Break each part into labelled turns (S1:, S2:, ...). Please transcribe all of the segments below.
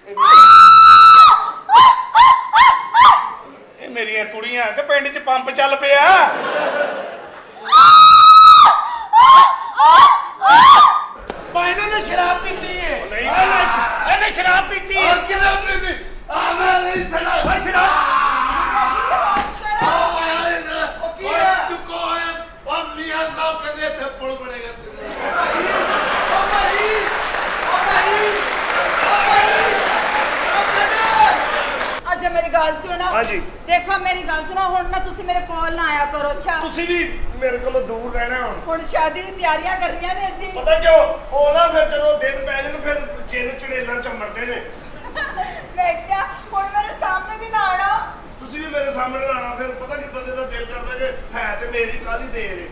S1: मेरिया कुड़ियां के पिंड च पंप चल पिया शराब पीती है नहीं शराब पीती है
S2: मेरी गल सुनो। हाँ जी। देखो मेरी गल सुनो हुण ना तुसी मेरे कोल ना आया करो। अच्छा
S1: तुसी भी मेरे कोलों दूर रहना
S2: हुण शादी दी तैयारियां कर रही ने असी
S1: पता क्यों ओ ना फिर जदों दिन पै जाण फिर चिन चड़ेलां चमड़दे ने
S2: मैं क्या हुण मेरे सामने भी ना आना
S1: तुसी भी मेरे सामने ना आना फिर पता कि बंदे दा दिल करदा कि है ते मेरी काली देर है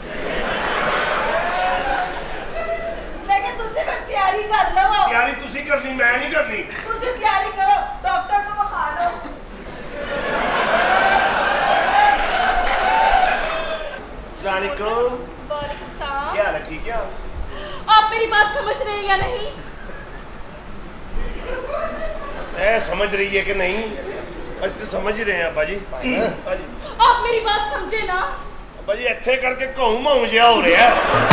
S2: मैं क्या तुसी फिर तैयारी कर लो
S1: तैयारी तुसी करनी मैं नहीं करनी
S2: तुसी तैयारी करो डॉक्टर को बखा लो
S1: क्या हाल है ठीक है
S3: आप मेरी बात समझ रहे हैं या नहीं
S1: समझ रही है कि नहीं अस तो समझ ही रहे हैं बाजी
S3: आप मेरी बात समझे ना
S1: बाजी इत्थे करके घूम माऊ जिहा हो रहा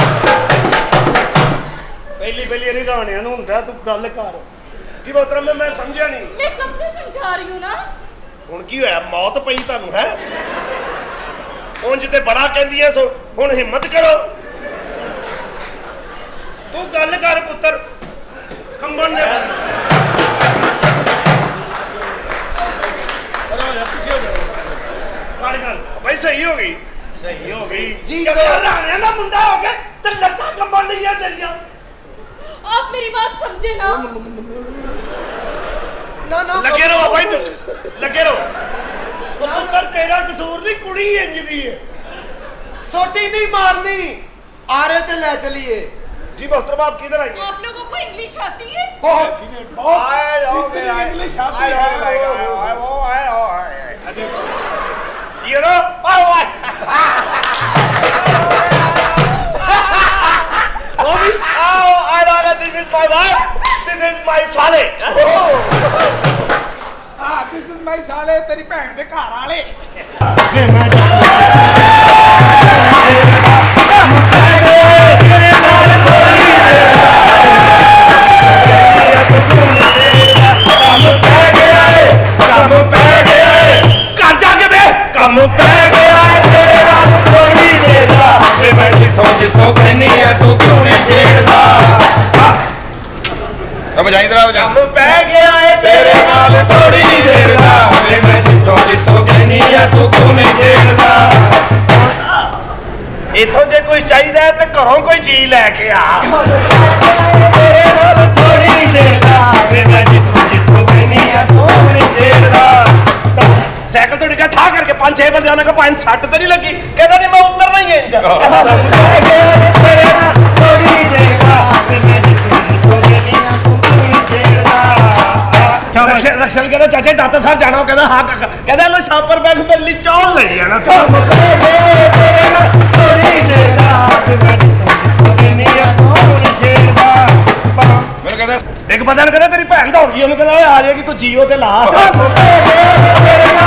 S1: पहली पहली राणिया नूं हुंदा तू गल कर जी मोहतरम मैं समझा नहीं
S3: मैं कब से समझा रही हूं ना
S1: हुण की होया मौत पई तुहानूं है उंज ते बड़ा कहंदियां सो हुण हिम्मत करो तू गल कर पुत्तर कंबन दे भाई सही हो गई जी राणिया दा मुंडा हो गया ते लत्तां कंबन लईयां तेरियां
S3: आप मेरी बात समझे ना
S1: ना लगे रहो भाई लगे रहो पुत्तर तेरा कसूर नहीं कुड़ी इंज दी है
S4: सोटी नहीं मारनी आरे पे ले चलिए
S1: जी मोहतरम आप किधर आई
S3: आप लोगों को इंग्लिश आती है
S4: बहुत इंग्लिश आती है
S1: you know this is my wife this is my साले
S4: this is my साले तेरी भैन दे घर वाले
S1: कम पै गया तेरे नाल कोई देदा मैं जिथों जिथों कहनी है तू क्यों नहीं छेड़दा अब बजाई इधर बजा कम पै गया है तेरे नाल थोड़ी देर दा मैं जिथों जिथों कहनी है तू क्यों नहीं छेड़दा इथों जे कोई चाहिदा है ते घरों कोई चीज लेके आ तेरे नाल थोड़ी देर दा मैं जिथों जिथों कहनी है तू नहीं छेड़दा साइकिल तो डिगा ठा करके 5-6 बंदे आने का 5-60 तो नहीं लगी कहता नहीं मैं उतरना ही है रक्षण कहता चाचा दाता साहब जाना कहता हाँ काका कहता मैं शापर बैग में ली चौल ले जाना था एक बंदा कहता तेरी भैन दौड़ गई कहता आ जाएगी तू जियो ते ला